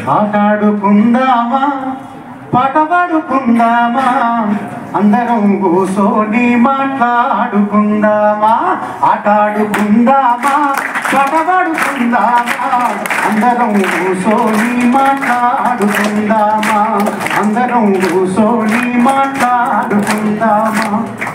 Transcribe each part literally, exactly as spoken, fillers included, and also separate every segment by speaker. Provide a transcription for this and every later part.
Speaker 1: ఆటాడుకుందామా పాట పాడుకుందామా అందరం కూసోని మాట్లాడుకుందామా ఆటాడుకుందామా పాట పాడుకుందామా అందరం కూసోని మాట్లాడుకుందామా అందరం కూసోని మాట్లాడుకుందామా.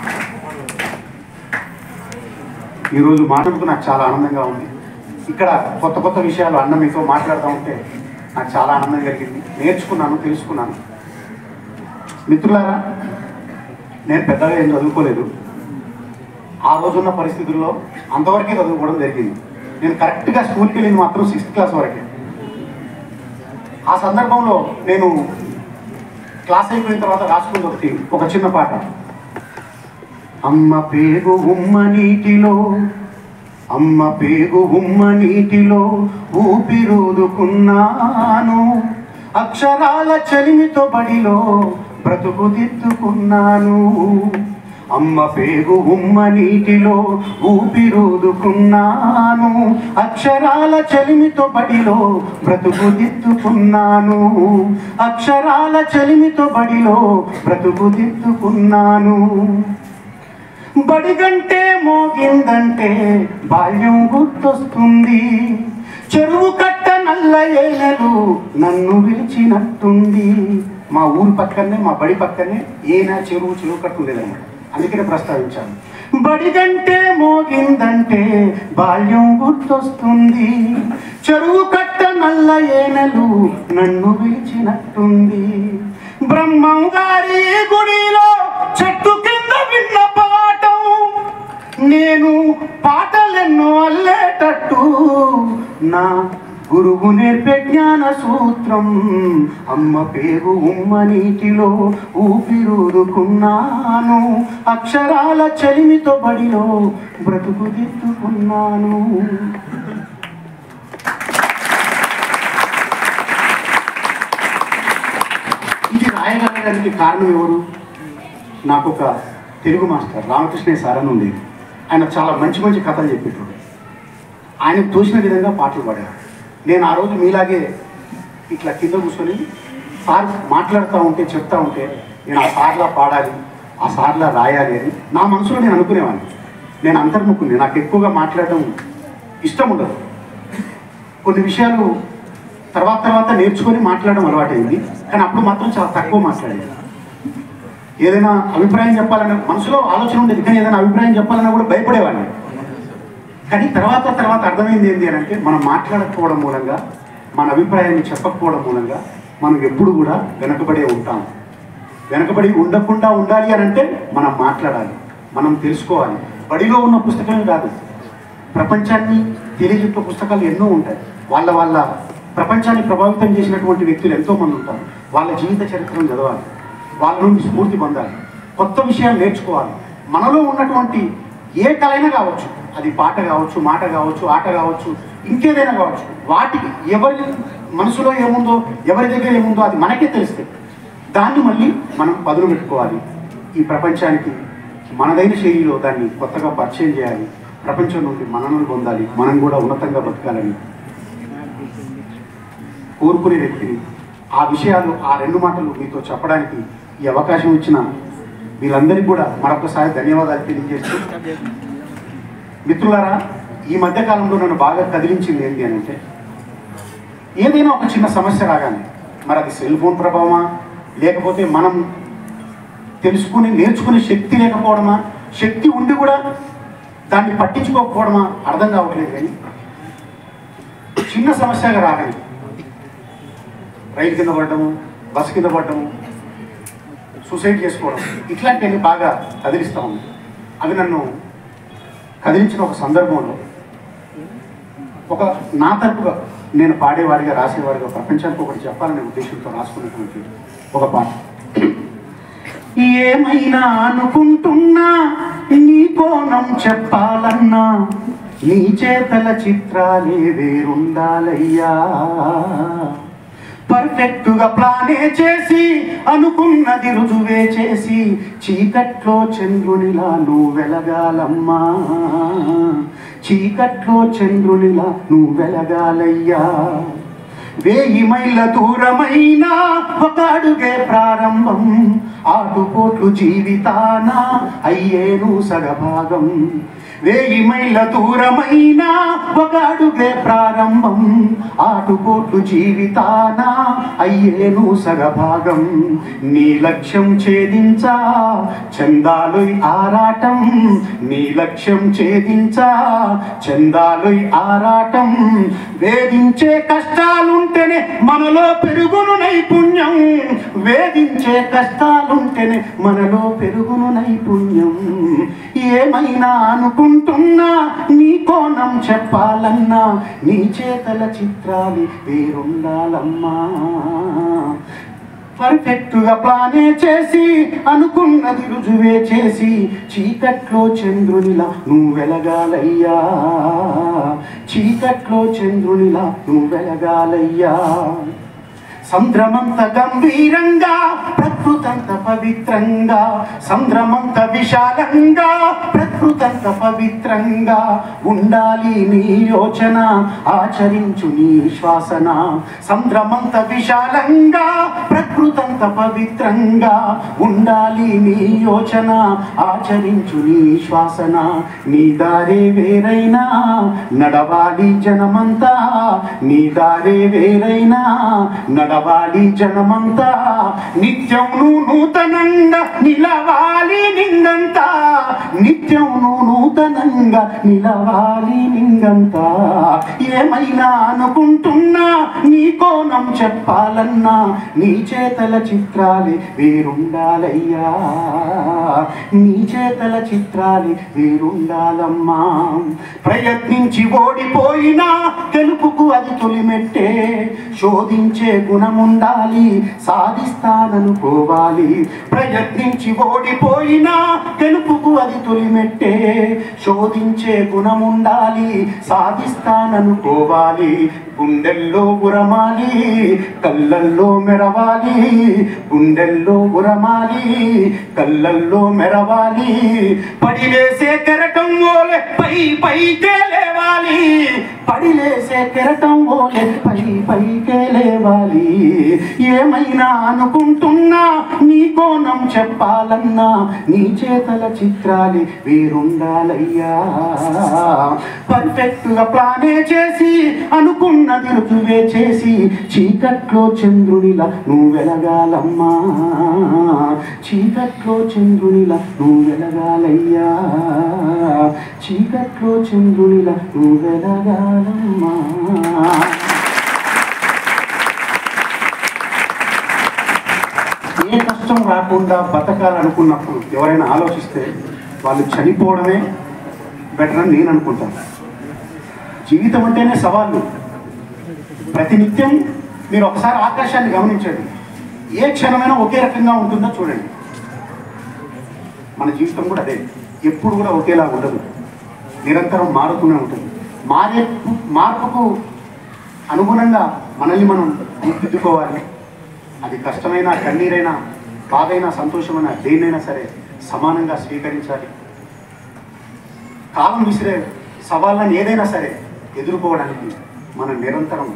Speaker 1: ఈరోజు మాట్లాడుతూ నాకు చాలా ఆనందంగా ఉంది. ఇక్కడ కొత్త కొత్త విషయాలు అన్న మీతో మాట్లాడుతూ ఉంటే నాకు చాలా ఆనందం కలిగింది. నేర్చుకున్నాను, తెలుసుకున్నాను. మిత్రులారా, నేను పెద్దగా ఏం చదువుకోలేదు. ఆ రోజున్న పరిస్థితుల్లో అంతవరకే చదువుకోవడం జరిగింది. నేను కరెక్ట్గా స్కూల్కి వెళ్ళింది మాత్రం సిక్స్త్ క్లాస్ వరకే. ఆ సందర్భంలో నేను క్లాస్ అయిపోయిన తర్వాత రాసుకుంది ఒకటి ఒక చిన్న పాట. అమ్మ పేగు ఉమ్మ నీటిలో అమ్మ పేగు ఉమ్మ నీటిలో ఊపిరూదుకున్నాను అక్షరాల చలిమితో బడిలో బ్రతుకు దిద్దుకున్నాను. అమ్మ పేగు ఉమ్మ నీటిలో ఊపిరూదుకున్నాను అక్షరాల చలిమితో బడిలో బ్రతుకు దిద్దుకున్నాను అక్షరాల చలిమితో బడిలో బ్రతుకు దిద్దుకున్నాను. బడిగంటే మోగిందంటే బాల్యం గుర్తొస్తుంది చెరువు కట్ట నల్ల ఏనలు నన్ను పిలిచినట్టుంది. మా ఊరు పక్కనే మా బడి పక్కనే ఏనా చెరువు చెరువు కట్ట ఉండేదన్నమాట. అందుకనే ప్రస్తావించాను. బడిగంటే మోగిందంటే బాల్యం గుర్తొస్తుంది చెరువు కట్ట నల్ల ఏనలు నన్ను పిలిచినట్టుంది. బ్రహ్మం గారి గుడిలో చెట్టు కింద విన్న పాఠం నేను పాటలెన్నో అల్లేటట్టు నా గురువు నేర్పే జ్ఞాన సూత్రం. అమ్మ పేరు ఉమ్మ నీటిలో ఊపిరూదుకున్నాను అక్షరాల చలిమితో బడిలో బ్రతుకు దిద్దుకున్నాను. ఇది రాయగలగడానికి కారణం ఎవరు? నాకు ఒక తెలుగు మాస్టర్ రామకృష్ణయ్య సార్ అని ఉండేది. ఆయన చాలా మంచి మంచి కథలు చెప్పేటోడు. ఆయనకు తోచిన విధంగా పాటలు పాడారు. నేను ఆ రోజు మీలాగే ఇట్లా కింద కూర్చొని సార్ మాట్లాడుతూ ఉంటే చెప్తా ఉంటే నేను ఆ సార్లా పాడాలి, ఆ సార్లా రాయాలి అని నా మనసులో నేను అనుకునేవాడిని. నేను అంతర్ముఖుని, నాకు ఎక్కువగా మాట్లాడడం ఇష్టం ఉండదు. కొన్ని విషయాలు తర్వాత తర్వాత నేర్చుకొని మాట్లాడడం అలవాటైంది. కానీ అప్పుడు మాత్రం చాలా తక్కువ మాట్లాడేది. ఏదైనా అభిప్రాయం చెప్పాలన్న మనసులో ఆలోచన ఉండేది, కానీ ఏదైనా అభిప్రాయం చెప్పాలన్నా కూడా భయపడేవాడిని. కానీ తర్వాత తర్వాత అర్థమైంది ఏంటి అని అంటే మనం మాట్లాడకపోవడం మూలంగా మన అభిప్రాయాన్ని చెప్పకపోవడం మూలంగా మనం ఎప్పుడు కూడా వెనకబడే ఉంటాం. వెనకబడి ఉండకుండా ఉండాలి అని అంటే మనం మాట్లాడాలి, మనం తెలుసుకోవాలి. బడిలో ఉన్న పుస్తకమే కాదు, ప్రపంచాన్ని తెలియజెప్పే పుస్తకాలు ఎన్నో ఉంటాయి. వాళ్ళ వాళ్ళ ప్రపంచాన్ని ప్రభావితం చేసినటువంటి వ్యక్తులు ఎంతోమంది ఉంటారు. వాళ్ళ జీవిత చరిత్రను చదవాలి, వాళ్ళ నుండి స్ఫూర్తి పొందాలి, కొత్త విషయాలు నేర్చుకోవాలి. మనలో ఉన్నటువంటి ఏ కళైనా కావచ్చు, అది పాట కావచ్చు, మాట కావచ్చు, ఆట కావచ్చు, ఇంకేదైనా కావచ్చు, వాటికి ఎవరి మనసులో ఏముందో, ఎవరి దగ్గర ఏముందో అది మనకే తెలిస్తే దాన్ని మళ్ళీ మనం పదును పెట్టుకోవాలి. ఈ ప్రపంచానికి మనదైన శైలిలో దాన్ని కొత్తగా పరిచయం చేయాలి. ప్రపంచం నుండి మనల్ని పొందాలి, మనం కూడా ఉన్నతంగా బతకాలని కోరుకునే వ్యక్తిని. ఆ విషయాలు, ఆ రెండు మాటలు మీతో చెప్పడానికి ఈ అవకాశం ఇచ్చిన వీళ్ళందరికీ కూడా మరొకసారి ధన్యవాదాలు తెలియజేస్తూ, మిత్రులారా, ఈ మధ్యకాలంలో నన్ను బాగా కదిలించింది ఏంటి అని అంటే, ఏదైనా ఒక చిన్న సమస్య రాగానే మరి అది సెల్ ఫోన్ ప్రభావమా, లేకపోతే మనం తెలుసుకుని నేర్చుకునే శక్తి లేకపోవడమా, శక్తి ఉండి కూడా దాన్ని పట్టించుకోకపోవడమా అర్థం కావట్లేదు. కానీ చిన్న సమస్యగా రాగానే రైలు కింద పడటము, బస్సు కింద పడటము, సూసైడ్ చేసుకోవడం, ఇట్లాంటివన్నీ బాగా కదిలిస్తూ ఉంది. అవి నన్ను కదిలించిన ఒక సందర్భంలో ఒక నా తరపుగా నేను పాడేవాడిగా, రాసేవాడిగా ప్రపంచానికి ఒకటి చెప్పాలనే ఉద్దేశంతో రాసుకున్నటువంటి ఒక పాట. ఏమైనా అనుకుంటున్నా నీ కోణం చెప్పాలన్నా నీ చేతల చిత్రాలే వేరుండాలయ్యా. పర్ఫెక్టుగా ప్లానే చేసి అనుకున్నది రుజువే చేసి చీకట్లో చంద్రునిలా నువ్వు వెలగాలమ్మా, చీకట్లో చంద్రునిలా నువ్వు వెలగాలయ్యా. వేయి మైళ్ళ దూరమైన ఒక అడుగే ప్రారంభం, ఆటుపోట్లు జీవితాన అయ్యేను సగభాగం. వేయి మైళ్ళ దూరమైన ఒక అడుగే ప్రారంభం, ఆటుపోట్లు జీవితాన అయ్యేను సగభాగం. నీ లక్ష్యం ఛేదించా చందాలుయ్ ఆరాటం, నీ లక్ష్యం ఛేదించా చందాలుయ్ ఆరాటం. వేధించే కష్టాలుంటేనే మనలో పెరుగును నైపుణ్యం, వేధించే కష్టాలుంటేనే మనలో పెరుగును నైపుణ్యం. ఏమైనా అనుకుంటున్నా నీ కోణం చెప్పాలన్నా, నీ చేతల చిత్రాలు వేరుండాలమ్మా. పర్ఫెక్ట్గా ప్లానే చేసి అనుకున్నది రుజువే చేసి, చీకట్లో చంద్రునిలా నువ్వు వెలగాలయ్యా, చీకట్లో చంద్రునిలా నువ్వు వెలగాలయ్యా. సంద్రమంత గంభీరంగా ప్రకృతంత పవిత్రంగా, సంద్రమంత విశాలంగా ప్రకృతంత పవిత్రంగా ఉండాలి నీ యోచన, ఆచరించు నీ శ్వాసన. సంద్రమంత విశాలంగా ప్రకృతంత పవిత్రంగా ఉండాలి నీ యోచన, ఆచరించు నీ శ్వాసన. నీ దారే వేరైనా నడవాలి జనమంతా, నీ దారే వేరైనా నడ వాలి జనమంతా. నిత్యం నువ్వు నూతనంగా నిలవాలి నింగంతా, నిత్యం నువ్వు నూతనంగా నిలవాలి నింగంతా. ఏమైనా అనుకుంటున్నా నీ కోణం చెప్పాలన్నా, నీ చేతల చిత్రాలే వేరుండాలయ్యా, నీ చేతల చిత్రాలే వేరుండాలమ్మా. ప్రయత్నించి ఓడిపోయినా గెలుపుకు అది తొలిమెట్టే, శోధించే గుణముండాలి సాధిస్తాననుకోవాలి. ప్రయత్నించి ఓడిపోయినా గెలుపుకు అది తొలిమెట్టే, శోధించే గుణముండాలి సాధిస్తాననుకోవాలి. గుండెల్లో ఉరమాలి కళ్ళల్లో మెరవాలి, గుండెల్లో ఉరమాలి కళ్ళల్లో మెరవాలి. పడిలేసే కెరటం ఓలే పై పైకే లేవాలి, పడిలేసే కెరటం ఓలే పై పైకే లేవాలి. ఏమైనా అనుకుంటున్నా నీ కోణం చెప్పాలన్నా, నీ చేతల చిత్రాలే వేరుండాలయ్యా. పర్ఫెక్ట్గా ప్లానే చేసి అనుకున్నది రుజువే చేసి, చీకట్లో చంద్రునిలా నువ్వు వెలగాలమ్మా, చీకట్లో చంద్రునిలా నువ్వు వెలగాలయ్యా, చీకట్లో చంద్రునిలా నువ్వు వెలగాలమ్మా. ఏ కష్టం రాకుండా బతకాలనుకున్నప్పుడు ఎవరైనా ఆలోచిస్తే వాళ్ళు చనిపోవడమే బెటర్ అని నేను అనుకుంటాను. జీవితం అంటేనే సవాళ్ళు. ప్రతినిత్యం మీరు ఒకసారి ఆకాశాన్ని గమనించండి, ఏ క్షణమైనా ఒకే రకంగా ఉంటుందో చూడండి. మన జీవితం కూడా అదే, ఎప్పుడు కూడా ఒకేలా ఉండదు, నిరంతరం మారుతూనే ఉంటుంది. మారే మార్పుకు అనుగుణంగా మనల్ని మనం గుర్తిద్దుకోవాలి. అది కష్టమైనా కన్నీరైనా బాధైనా సంతోషమైనా దేన్నైనా సరే సమానంగా స్వీకరించాలి. కాలం విసిరే సవాళ్ళని ఏదైనా సరే ఎదుర్కోవడానికి మనం నిరంతరం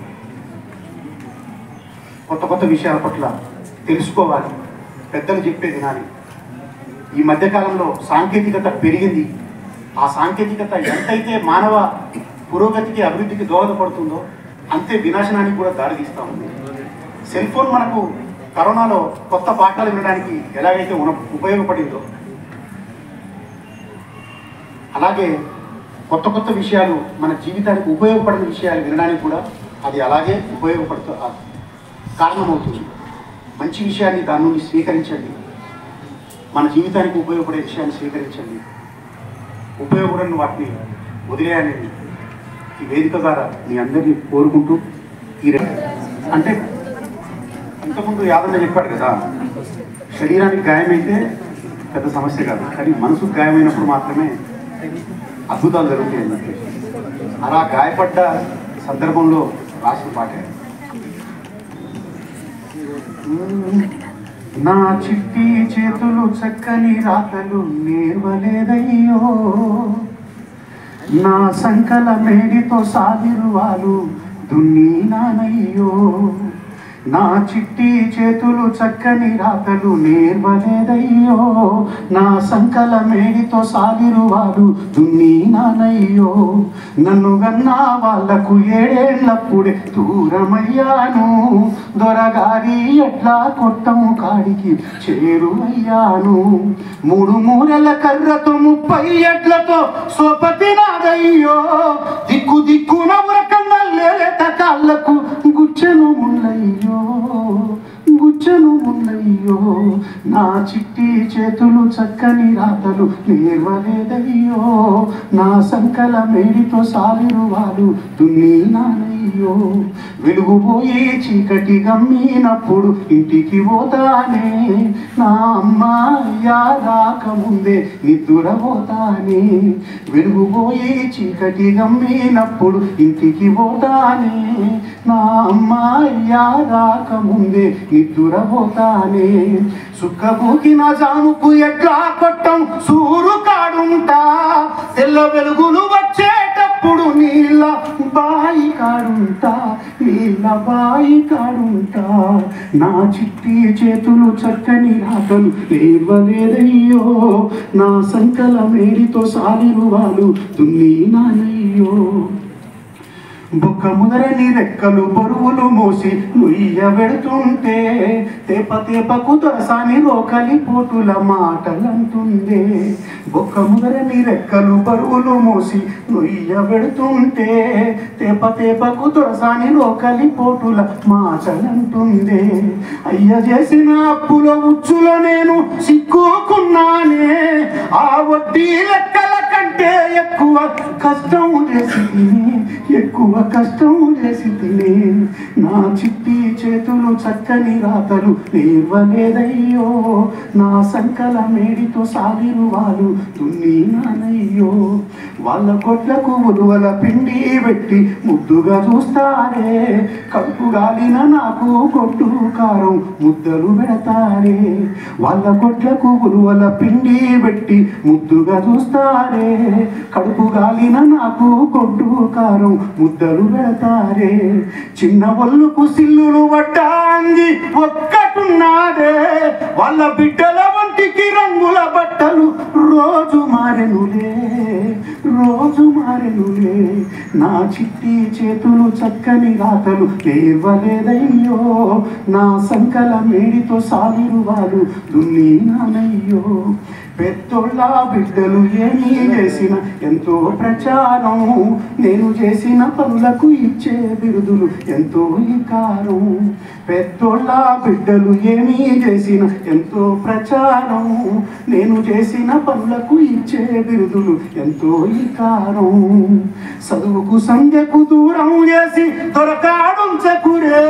Speaker 1: కొత్త కొత్త విషయాల పట్ల తెలుసుకోవాలి, పెద్దలు చెప్పేది వినాలి. ఈ మధ్యకాలంలో సాంకేతికత పెరిగింది. ఆ సాంకేతికత ఎంతైతే మానవ పురోగతికి అభివృద్ధికి దోహదపడుతుందో అంతే వినాశనానికి కూడా దారితీస్తూ ఉంది. సెల్ ఫోన్ మనకు కరోనాలో కొత్త పాఠాలు వినడానికి ఎలాగైతే ఉన ఉపయోగపడిందో, అలాగే కొత్త కొత్త విషయాలు మన జీవితానికి ఉపయోగపడిన విషయాలు వినడానికి కూడా అది అలాగే ఉపయోగపడుతూ కారణమవుతుంది. మంచి విషయాన్ని దాని నుండి స్వీకరించండి, మన జీవితానికి ఉపయోగపడే విషయాన్ని స్వీకరించండి, ఉపయోగపడని వాటిని వదిలేయాలని ఈ వేదిక ద్వారా మీ అందరినీ కోరుకుంటూ, ఈ అంటే ఇంతకుముందు యాదన్న చెప్పాడు కదా, శరీరానికి గాయమైతే పెద్ద సమస్య కాదు, కానీ మనసుకు గాయమైనప్పుడు మాత్రమే అద్భుతాలు జరుగుతాయి అని చెప్పేసి అలా గాయపడ్డ సందర్భంలో రాసిన పాటే. నా చిట్టి చేతులు చక్కని రాతలు నేర్వలేదయ్యో, నా సంకల మేడితో సాగిరువాలు దున్ని నానయ్యో నా చిట్టి చేతులు చక్కని రాతలు నేర్వలేదయ్యో నా సంకల మేడితో సాగిరువాడు దున్ని నానయ్యో నన్ను గన్నా వాళ్లకు ఏడేళ్లప్పుడే దూరమయ్యాను దొరగారి ఎట్లా కొట్టము కాడికి చేరువయ్యాను మూడు మూరెల కర్రతో ముప్పై ఎట్లతో సోపతి నాదయ్యో దిక్కు దిక్కున ఉరకన్నల్లేట కాళ్ళకు గుచ్చెను ముళ్ళయ్యో గుచ్చెను ముళ్ళయ్యో నా చిట్టి చేతులు చక్కని రాతలు నేర్వలేదయ్యో నా సంకల మేడితో సాలిరువాడు దున్ని నానయ్యో వెలుగుపోయి చీకటి గమ్మినప్పుడు ఇంటికి పోతానే నా అమ్మాయ్యా రాకముందే నిద్దురపోతానే వెలుగుపోయి చీకటి గమ్మినప్పుడు ఇంటికి పోతానే నా అమ్మాయ్యా రాకముందే నిద్దురపోతానే సుక్కబూకిన జాముకు ఎట్లా కొట్టం సూరు కాడుంటా తెల్ల వెలుగులు వచ్చేటప్పుడు నీళ్ళ బాయి కాడుంటా నీళ్ళ బాయి కాడుంటా నా చిట్టి చేతులు చక్కని రాతలు లేవలేదయ్యో నా సంకల మేడితో సాలిరువాలు దున్ని నానయ్యో బొక్క ముదరని రెక్కలు బరువులు మోసి నుయ్య వెడుతుంటే తేప తేపకు దొరసాని రోకలి పోటుల మాటలంటుందే బొక్క ముదరని రెక్కలు బరువులు మోసి నుయ్య వెడుతుంటే తేప తేపకు దొరసాని రోకలి పోటుల మాటలంటుందే అయ్య చేసిన అప్పులో ఉచ్చులో నేను సిక్కుకున్నానే ఆ వడ్డీ లెక్కల కంటే ఎక్కువ కష్టం చేసి ఎక్కువ కష్టం చేసి తినే నా చిట్టి చేతులు చక్కని రాతలు నేర్వలేదయ్యో నా సంకల మేడితో సాగిరువాలు దున్ని నానయ్యో వాళ్ళ కొట్లకు ఉలువల పిండి పెట్టి ముద్దుగా చూస్తారే కడుపు గాలిన నాకు కొట్టు కారం ముద్దలు పెడతారే వాళ్ళ కొట్లకు ఉలువల పిండి పెట్టి ముద్దుగా చూస్తారే కడుపు గాలిన నాకు కొట్టు కారం ముద్దలు పెడతారే చిన్న ఒళ్ళుకు సిల్లులు పడ్డాంది ఒక్కటున్నాదే వాళ్ళ బిడ్డల వంటికి రంగుల బట్టలు రోజు మారెనులే రోజు మారెనులే నా చిట్టి చేతులు చక్కని రాతలు లేవలేదయ్యో నా సంకల మేడితో సాగిరువాలు దున్ని నానయ్యో పెద్దోళ్ళ బిడ్డలు ఏమీ చేసిన ఎంతో ప్రచారం నేను చేసిన పనులకు ఇచ్చే బిరుదులు ఎంతో ఇకారం పెద్దోళ్ళ బిడ్డలు ఏమీ చేసిన ఎంతో ప్రచారం నేను చేసిన పనులకు ఇచ్చే బిరుదులు ఎంతో ఇకారం చదువుకు సంధ్యకు దూరం చేసి దొరకాడుంచకురే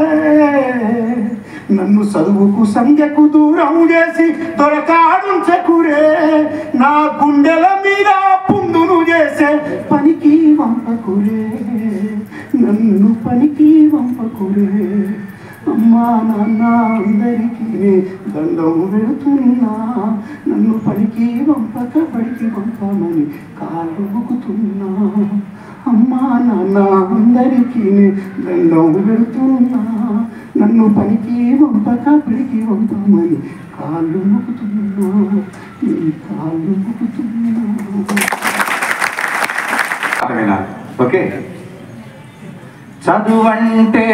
Speaker 1: నన్ను చదువుకు సంధ్యకు దూరం చేసి దొరకాడుంచకురే నా గుండెల మీద పుండును చేసే పనికి వంపకురే నన్ను పనికి వంపకురే అమ్మా నాన్న అందరికీ దండం పెడుతున్నా నన్ను పనికి వంపక పడికి వంపమని కాళ్ళు మొక్కుతున్నా అమ్మా నాన్న అందరికీ దండం పెడుతున్నా నన్ను పనికి వంపక పిడికి వంపమని కాళ్ళు మొక్కుతున్నా నీ కాళ్ళు మొక్కుతున్నా
Speaker 2: ఓకే చదువంటే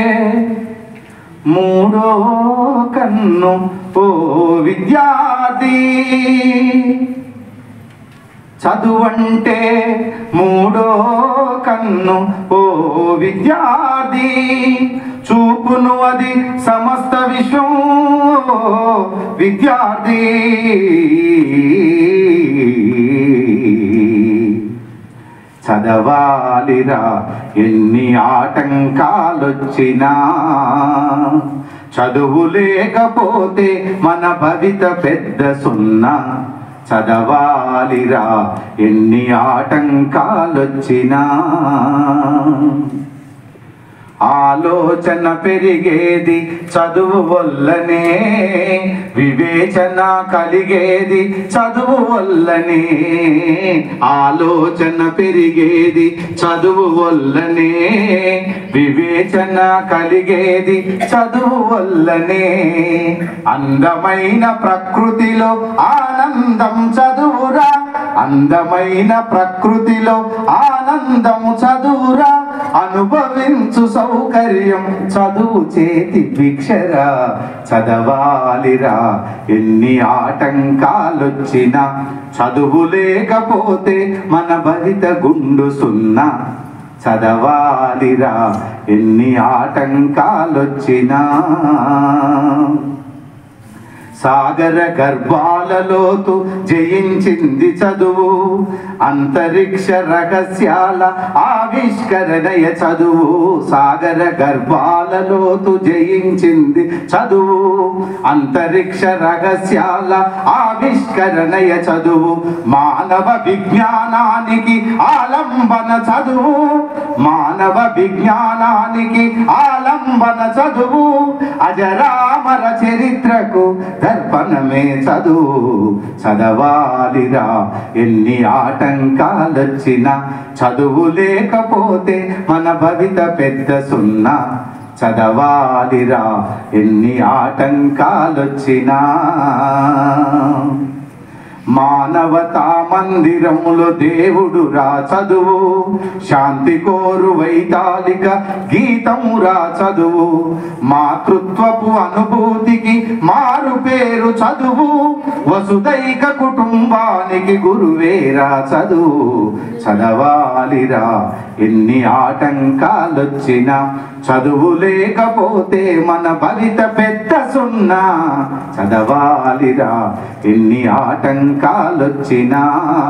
Speaker 2: మూడో కన్ను ఓ విద్యార్థి చదువంటే మూడో కన్ను ఓ విద్యార్థి చూపును అది సమస్త విశ్వం విద్యార్థి చదవాలిరా ఎన్ని ఆటంకాలొచ్చినా చదువు లేకపోతే మన భవిత పెద్ద సున్నా చదవాలిరా ఎన్ని ఆటంకాలొచ్చినా ఆలోచన పెరిగేది చదువు వల్లనే, వివేచన కలిగేది చదువు వల్లనే. ఆలోచన పెరిగేది చదువు వల్లనే, వివేచన కలిగేది చదువు వల్లనే. అందమైన ప్రకృతిలో ఆనందం చదువురా, అందమైన ప్రకృతిలో ఆనందం చదువురా. అనుభవించు సౌకర్యం చదువు చేతి భిక్షరా. చదవాలిరా ఎన్ని ఆటంకాలొచ్చినా, చదువు లేకపోతే మన భవిత గుండు సున్నా. చదవాలిరా ఎన్ని ఆటంకాలొచ్చినా. సాగర గర్భాలలోతు జయించింది చదువు, అంతరిక్ష రహస్యాల ఆవిష్కరణయ చదువు. సాగర గర్భాలలోతు జయించింది చదువు, అంతరిక్ష రహస్యాల ఆవిష్కరణయ చదువు. మానవ విజ్ఞానానికి ఆలంబన చదువు, మానవ విజ్ఞానానికి ఆలంబన చదువు. అజరామర చరిత్రకు దర్పణమే చదువు. చదవాలిరా ఎన్ని ఆటంకాలొచ్చినా, చదువు లేకపోతే మన భవిత పెద్ద సున్నా. చదవాలిరా ఎన్ని ఆటంకాలొచ్చినా. మానవతా మందిరములో దేవుడు రా చదువు, శాంతి కోరు వైతాళిక గీతము రా చదువు. మాతృత్వపు అనుభూతికి మారు పేరు చదువు, వసుదైక కుటుంబానికి గురువేరా చదువు. చదవాలిరా ఎన్ని ఆటంకాలొచ్చినా, చదువు లేకపోతే మన భవిత పెద్ద సున్నా. చదవాలిరా ఎన్ని ఆటంకాలొచ్చినా.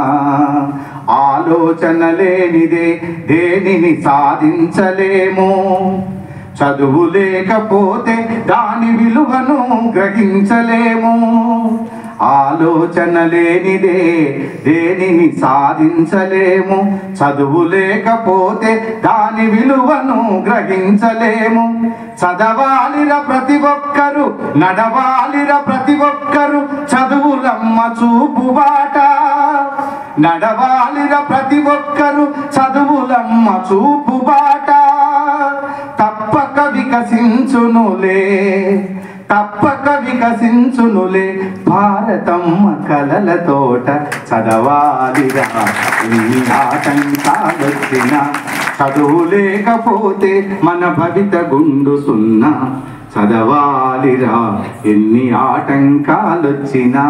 Speaker 2: ఆలోచన లేనిదే దేనిని సాధించలేము, చదువు లేకపోతే దాని విలువను గ్రహించలేము. ఆలోచన లేనిదే దేనిని సాధించలేము, చదువు లేకపోతే దాని విలువను గ్రహించలేము. చదవాలిర ప్రతి ఒక్కరు, నడవాలిర ప్రతి ఒక్కరు చదువులమ్మ చూపు బాట. నడవాలిర ప్రతి ఒక్కరు చదువులమ్మ చూపు బాట. తప్పక వికసించునులే, తప్పక వికసించునులే భారతమ్మ కలల తోట. చదవాలిరా ఎన్ని ఆటంకాలొచ్చినా, చదువు లేకపోతే మన భవిత గుండు సున్నా. చదవాలిరా ఎన్ని ఆటంకాలొచ్చినా.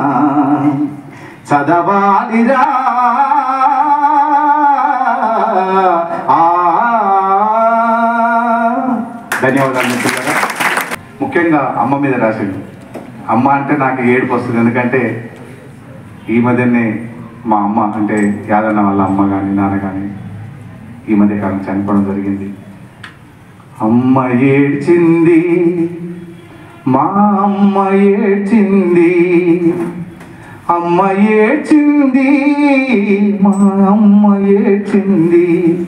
Speaker 2: చదవాలిరా ఆ. ధన్యవాదాలు మిత్రులారా. ముఖ్యంగా అమ్మ మీద రాసింది. అమ్మ అంటే నాకు ఏడుపు వస్తుంది, ఎందుకంటే ఈ మధ్యనే మా అమ్మ అంటే యాదన్న వాళ్ళ అమ్మ కానీ నాన్న కానీ ఈ మధ్య కాలం చనిపోవడం జరిగింది. అమ్మ ఏడ్చింది, మా అమ్మ ఏడ్చింది, అమ్మ ఏడ్చింది, మా అమ్మ ఏడ్చింది.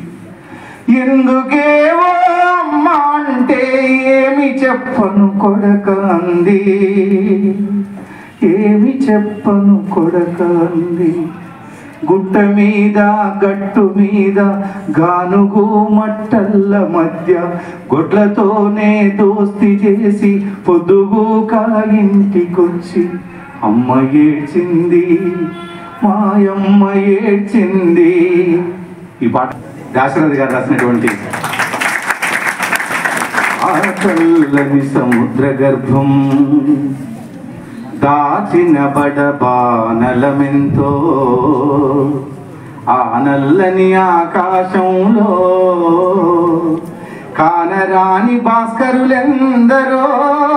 Speaker 2: ఎందుకేవో అమ్మ అంటే ఏమి చెప్పను కొడక అంది, ఏమి చెప్పను కొడక అంది. గుట్ట మీద గట్టు మీద గానుగు మట్టల్ల మధ్య గొడ్లతోనే దోస్తి చేసి పొద్దుగూక ఇంటికొచ్చి అమ్మ ఏడ్చింది, మాయమ్మ ఏడ్చింది. ఈ పాట దాశరథి గారు రాసినటువంటి ఆ చల్లని సముద్ర గర్భం దాచిన బడబానలమెంతో, ఆ నల్లని ఆకాశంలో కానరాని భాస్కరులెందరో.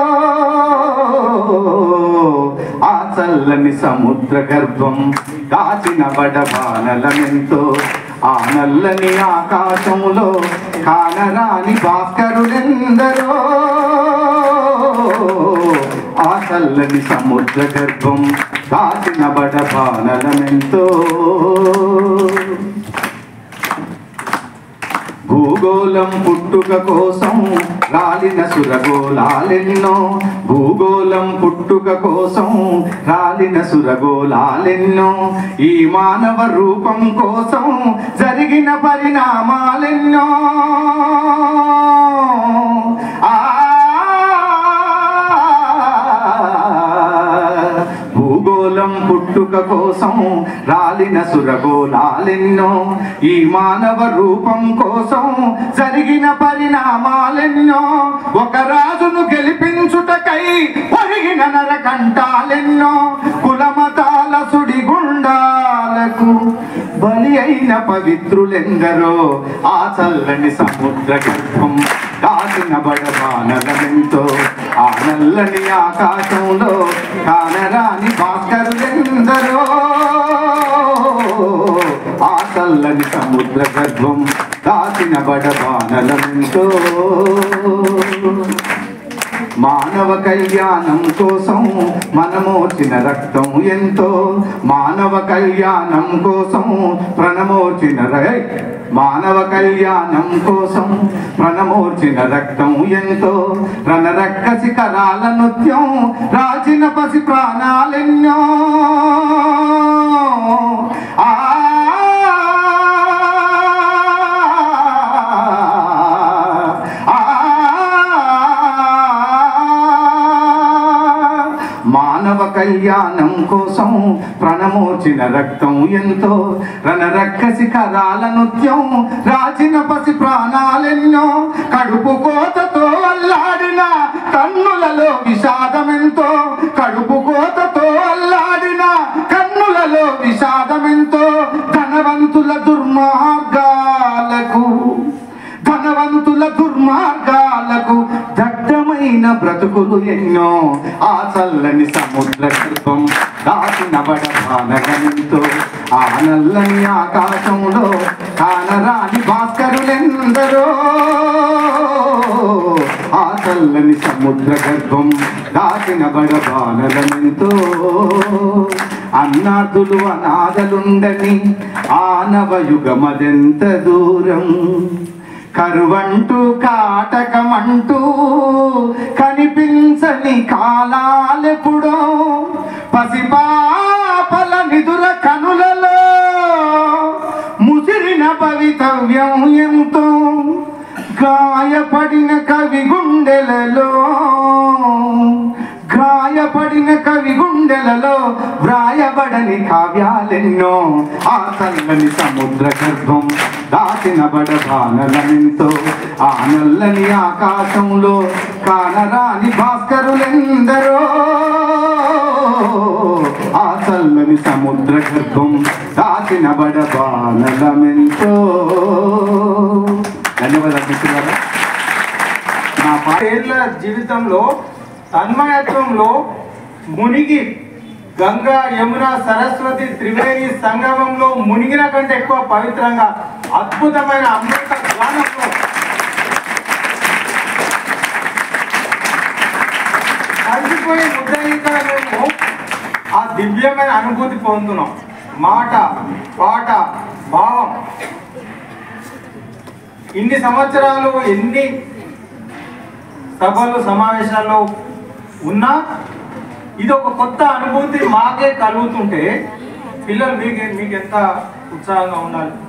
Speaker 2: ఆ చల్లని సముద్ర గర్భం దాచిన బడబానలమెంతో, ఆ నల్లని ఆకాశములో కానరాని భాస్కరులెందరో. ఆ చల్లని సముద్ర గర్భం దాచిన బడబానలమెంతో. భూగోళం పుట్టుక కోసం రాలిన సురగోళాలెన్నో, భూగోళం పుట్టుక కోసం రాలిన సురగోళాలెన్నో, ఈ మానవ రూపం కోసం జరిగిన పరిణామాలెన్నో. ఆ భూగోళం పుట్టుక కోసం రాలిన సురగోళాలెన్నో, ఈ మానవ రూపం కోసం జరిగిన పరిణామాలెన్నో, ఒక రాజును గెలిపించుటకై ఒరిగిన నరకంఠాలెన్నో, కులమతాల సుడిగుండాలకు బలి అయిన పవిత్రులెందరో, ఆ చల్లని సముద్ర గర్భం దాచిన బడబానలమెంతో, ఆ నల్లని ఆకాశంలో కానరాని భాస్కరులెందరో, ఆ చల్లని సముద్ర గర్భం దాచిన బడబానలమెంతో. మానవ కళ్యాణం కోసం మనమోర్చిన రక్తం ఎంతో, మానవ కళ్యాణం కోసం ప్రణమోర్చిన మానవ కళ్యాణం కోసం ప్రణమోర్చిన రక్తం ఎంతో, రణరక్కసి కరాల నృత్యం రాచిన పసి ప్రాణాలెన్నో. ఆ మానవ కళ్యాణం కోసం ప్రణమోర్చిన రక్తం ఎంతో, రణరక్కసి కరాల నృత్యం రాచిన పసి ప్రాణాలెన్నో, కడుపు కోతతో అల్లాడిన కన్నులలో విషాదమెంతో, కడుపు కోతతో అల్లాడిన కన్నులలో విషాదమెంతో, ధనవంతుల దుర్మార్గాలకు ధనవంతుల దుర్మార్గాలకు దట్టమైన బ్రతుకులు ఎన్నో, ఆ చల్లని సముద్ర గర్భం దాచిన బడబానలమెంతో, ఆ నల్లని ఆకాశంలో కానరాని భాస్కరులెందరో, ఆ చల్లని సముద్ర గర్భం దాచిన బడబానలమెంతో. అన్నార్థులు అనాథలుండని ఆనవయుగమదెంత దూరం, కరువంటూ కాటకమంటూ కనిపించని కాలాలెప్పుడో, పసిపాపల నిదుర కనులలో ముసిరిన భవితవ్యం ఎంతో, గాయపడిన కవి గుండెలలో గాయపడిన కవి గుండెలలో వ్రాయబడని కావ్యాలెన్నో, ఆ చల్లని సముద్ర గర్భం దాచిన బడబానలమెంతో, ఆ నల్లని ఆకాశంలో కానరాని భాస్కరులెందరో, ఆ చల్లని సముద్ర గర్భం దాచిన బడబానలమెంతో. ధన్యవాదాలు మిత్రులారా.
Speaker 3: నా పదేళ్ల జీవితంలో తన్మయత్వంలో మునిగి గంగా యమున సరస్వతి త్రివేణి సంగమంలో మునిగిన కంటే ఎక్కువ పవిత్రంగా అద్భుతమైన అమృత జ్ఞానంలో కలిసిపోయి ముద్దయిగా మేము ఆ దివ్యమైన అనుభూతి పొందుతున్నాం. మాట పాట భావం ఇన్ని సంవత్సరాలు ఎన్ని సభలు సమావేశాల్లో ఉన్నా ఇది ఒక కొత్త అనుభూతి మాకే కలుగుతుంటే పిల్లలు మీకు మీకు ఎంత ఉత్సాహంగా ఉండాలి.